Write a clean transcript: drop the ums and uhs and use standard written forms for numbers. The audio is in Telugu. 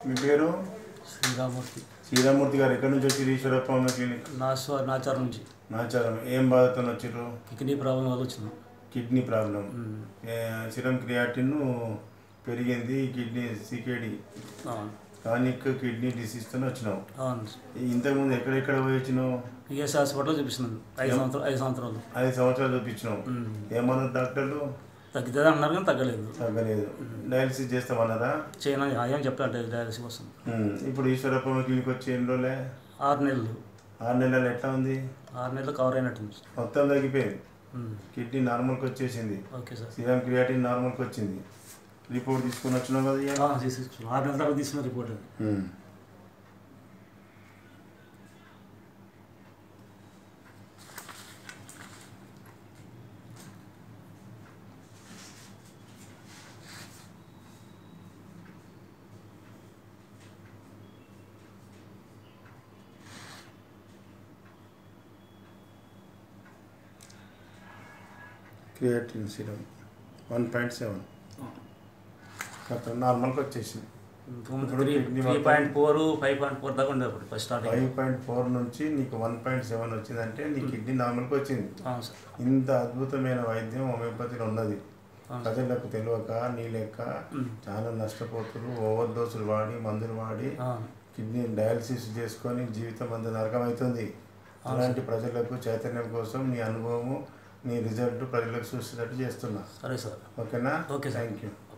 మీ పేరు? శ్రీరామూర్తి. శ్రీరామూర్తి గారు ఎక్కడి నుంచి వచ్చి ఈశ్వరప్ప క్లినిక్? నాచారం నుంచి. నాచారం. ఏం బాధతో వచ్చారు? కిడ్నీ ప్రాబ్లం వల్ల వచ్చినాం. Kidney problem. సిరం క్రియాటిన్ పెరిగింది, కిడ్నీ సికేడి క్రానిక్ కిడ్నీ డిసీజ్తో వచ్చినావు. ఇంతకుముందు ఎక్కడెక్కడ పోయి వచ్చినావు? ఈఎస్ హాస్పిటల్లో చూపిస్తున్నాను. 5 సంవత్సరాలు 5 సంవత్సరాలు చూపించినావు. ఏమన్నారు డాక్టర్లు? తగ్గుతుంది అన్నారు కానీ తగ్గలేదు. డయాలసిస్ చేస్తామన్నారా? చేయను ఏం చెప్తాను డయాలసిస్ కోసం. ఇప్పుడు ఈశ్వరప్ప క్లినిక్ వచ్చి ఎన్ని రోజులే? 6 నెలలు. 6 నెలలు ఎట్లా ఉంది? 6 నెలలు కవర్ అయినట్టు మొత్తం తగ్గిపోయింది. కిడ్నీ నార్మల్కి వచ్చేసింది. Okay sir. సిరం క్రియాటిన్ నార్మల్కి వచ్చింది. రిపోర్ట్ తీసుకుని వచ్చినావు కదా? తీసుకున్నాం. 6 నెలల తర్వాత తీసుకున్న రిపోర్ట్. క్రియాటిన్ సిరం 1.7 నార్మల్కి వచ్చేసింది. 3.4 5.4 దాకా ఉండేప్పుడు ఫస్ట్ స్టార్టింగ్. 5.4 నుంచి నీకు 1.7 వచ్చిందంటే నీ కిడ్నీ నార్మల్కి వచ్చింది. ఇంత అద్భుతమైన వైద్యం హోమియోపతిలో ఉన్నది. ప్రజలకు తెలియక నీ లెక్క చాలా నష్టపోతున్నారు. ఓవర్ డోసులు వాడి మందులు వాడి కిడ్నీ డయాలసిస్ చేసుకొని జీవితం అంత నరకమవుతుంది. అలాంటి ప్రజలకు చైతన్యం కోసం నీ అనుభవము, నీ రిజల్ట్ ప్రజలకు చూసేటట్టు చేస్తున్నా. సరే సార్. ఓకేనా? Okay, thank you.